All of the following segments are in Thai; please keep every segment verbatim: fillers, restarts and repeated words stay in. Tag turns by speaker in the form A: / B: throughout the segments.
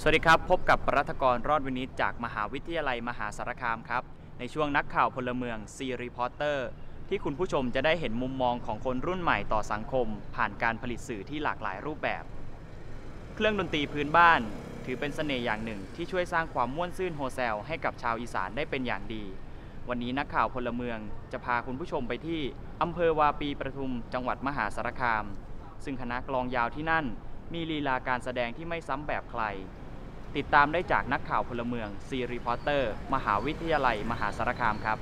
A: สวัสดีครับพบกับปรัฐกรรอดวินิจจากมหาวิทยาลัยมหาสารคามครับในช่วงนักข่าวพลเมืองซีรีพอร์เตอร์ที่คุณผู้ชมจะได้เห็นมุมมองของคนรุ่นใหม่ต่อสังคมผ่านการผลิตสื่อที่หลากหลายรูปแบบเครื่องดนตรีพื้นบ้านถือเป็นเสน่ห์อย่างหนึ่งที่ช่วยสร้างความม่วนซื่นโฮแซลให้กับชาวอีสานได้เป็นอย่างดีวันนี้นักข่าวพลเมืองจะพาคุณผู้ชมไปที่อำเภอวาปีปทุมจังหวัดมหาสารคามซึ่งคณะกลองยาวที่นั่นมีลีลาการแสดงที่ไม่ซ้ำแบบใครติดตามได้จากนักข่าวพลเมืองซีรีพอร์เตอร์มหาวิทยาลัยมหาสารคามครับ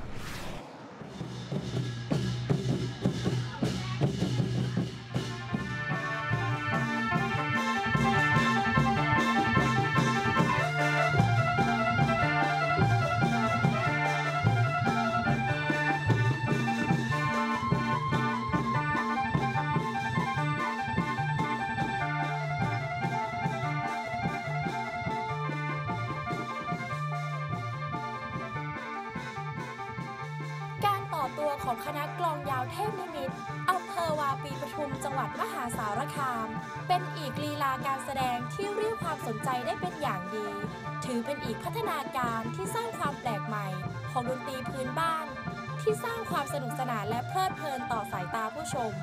B: ตัวของคณะกลองยาวเทพนิมิตรอำเภอวาปีปทุมจังหวัดมหาสารคามเป็นอีกลีลาการแสดงที่เรียกความสนใจได้เป็นอย่างดีถือเป็นอีกพัฒนาการที่สร้างความแปลกใหม่ของดนตรีพื้นบ้านที่สร้างความสนุกสนานและเพลิดเพลินต่อสายตาผู้ชม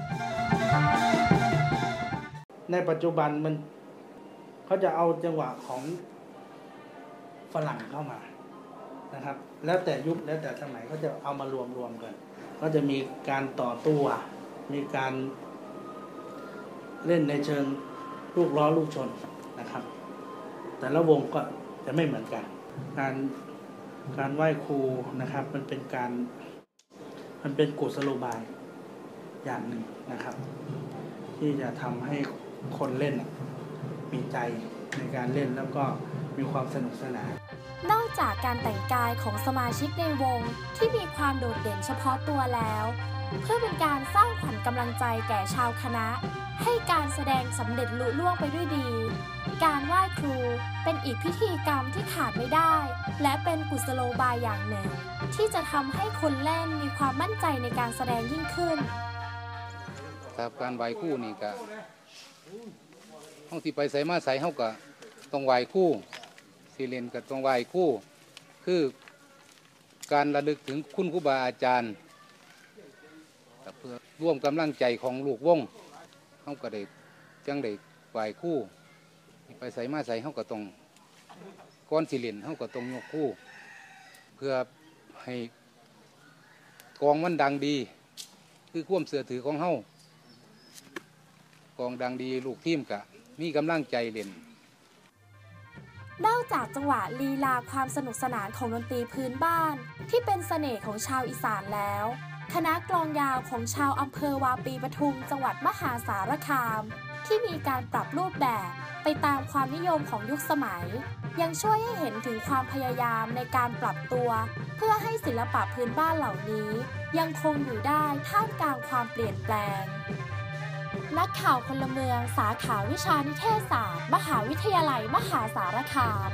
C: ในปัจจุบันมันเขาจะเอาจังหวะของฝรั่งเข้ามานะครับแล้วแต่ยุคแล้วแต่สมัยก็จะเอามารวมรวมกันก็จะมีการต่อตัวมีการเล่นในเชิงลูกล้อลูกชนนะครับแต่ละวงก็จะไม่เหมือนกันการการไหว้ครูนะครับมันเป็นการมันเป็นกุศโลบายอย่างหนึ่งนะครับที่จะทำให้คนเล่นมีใจในการเล่นแล้วก็มีความสนุกสนาน
B: นอกจากการแต่งกายของสมาชิกในวงที่มีความโดดเด่นเฉพาะตัวแล้วเพื่อเป็นการสร้างขวัญกำลังใจแก่ชาวคณะให้การแสดงสำเร็จลุล่วงไปด้วยดีการไหว้ครูเป็นอีกพิธีกรรมที่ขาดไม่ได้และเป็นกุศโลบายอย่างหนึ่งที่จะทำให้คนเล่นมีความมั่นใจในการแสดงยิ่งขึ้น
D: ครับการไหว้ครูนี่ก็ห้องที่ไปใส่มาใส่เฮาก็ต้องไหว้ครูสิเล่นกับต้องไหว้ครูคือการระลึกถึงคุณครูบาอาจารย์เพื่อร่วมกำลังใจของลูกวงเฮาก็ได้จังได้ไหว้ครูไปใส่มาใส่เฮาก็ต้องก้อนสิเล่นเฮาก็ต้องยกครูเพื่อให้กองมันดังดีคือความเสื่อถือของเฮากองดังดีลูกทีมกะมีกำลังใจเล่น
B: นอกจากจังหวะลีลาความสนุกสนานของดนตรีพื้นบ้านที่เป็นเสน่ห์ของชาวอีสานแล้วคณะกลองยาวของชาวอำเภอวาปีปทุมจังหวัดมหาสารคามที่มีการปรับรูปแบบไปตามความนิยมของยุคสมัยยังช่วยให้เห็นถึงความพยายามในการปรับตัวเพื่อให้ศิลปะพื้นบ้านเหล่านี้ยังคงอยู่ได้ท่ามกลางความเปลี่ยนแปลงนักข่าวพลเมืองสาขาวิชานิเทศศาสตร์มหาวิทยาลัยมหาสารคาม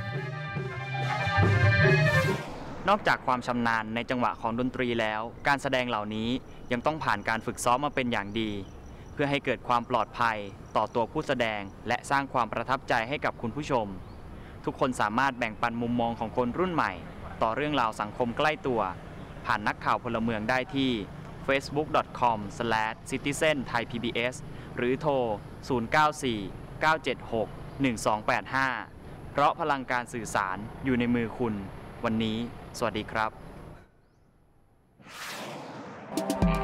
A: นอกจากความชำนาญในจังหวะของดนตรีแล้วการแสดงเหล่านี้ยังต้องผ่านการฝึกซ้อมมาเป็นอย่างดีเพื่อให้เกิดความปลอดภัยต่อตัวผู้แสดงและสร้างความประทับใจให้กับคุณผู้ชมทุกคนสามารถแบ่งปันมุมมองของคนรุ่นใหม่ต่อเรื่องราวสังคมใกล้ตัวผ่านนักข่าวพลเมืองได้ที่ เฟซบุ๊ก ดอท คอม สแลช ซิติเซน ไทย พี บี เอส หรือโทร ศูนย์ เก้า สี่ เก้า เจ็ด หก หนึ่ง สอง แปด ห้า เพราะพลังการสื่อสารอยู่ในมือคุณวันนี้สวัสดีครับ